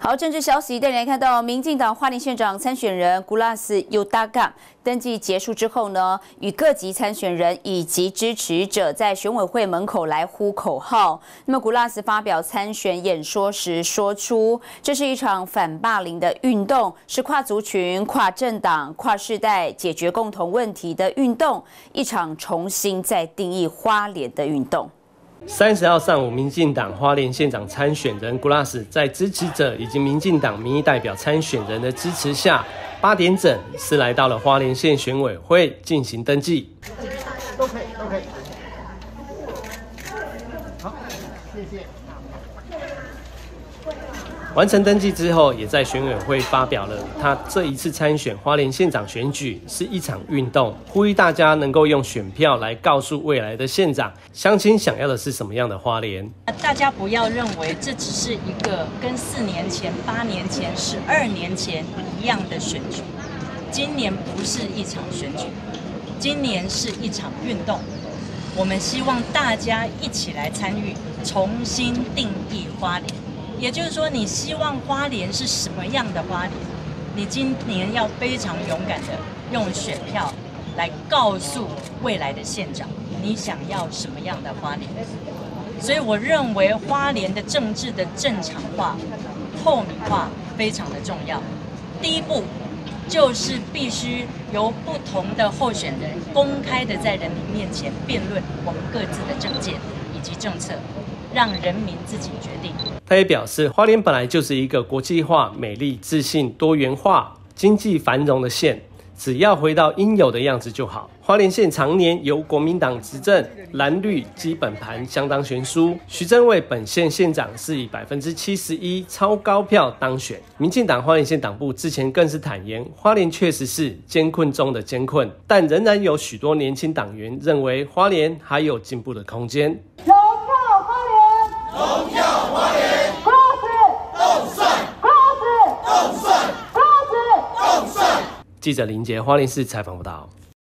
好，政治消息带你来看到，民进党花莲县长参选人古拉斯尤达嘎登记结束之后呢，与各级参选人以及支持者在选委会门口来呼口号。那么古拉斯发表参选演说时说出，这是一场反霸凌的运动，是跨族群、跨政党、跨世代解决共同问题的运动，一场重新再定义花莲的运动。 30号上午，民进党花莲县长参选人古拉斯在支持者以及民进党民意代表参选人的支持下，8点整是来到了花莲县选委会进行登记。 都可以。好，谢谢。 完成登记之后，也在选委会发表了他这一次参选花莲县长选举是一场运动，呼吁大家能够用选票来告诉未来的县长，乡亲想要的是什么样的花莲。 大家不要认为这只是一个跟4年前、8年前、12年前一样的选举，今年不是一场选举，今年是一场运动。我们希望大家一起来参与，重新定义花莲。也就是说，你希望花莲是什么样的花莲？你今年要非常勇敢的用选票来告诉未来的县长，你想要什么样的花莲。所以我认为花莲的政治的正常化、透明化非常的重要。第一步就是必须由不同的候选人公开的在人民面前辩论我们各自的政见以及政策，让人民自己决定。 他也表示，花莲本来就是一个国际化、美丽、自信、多元化、经济繁荣的县，只要回到应有的样子就好。花莲县常年由国民党执政，蓝绿基本盘相当悬殊。徐正伟本县县长是以71%超高票当选。民进党花莲县党部之前更是坦言，花莲确实是艰困中的艰困，但仍然有许多年轻党员认为花莲还有进步的空间。 荣耀花莲， 记者林杰花莲市采访报道。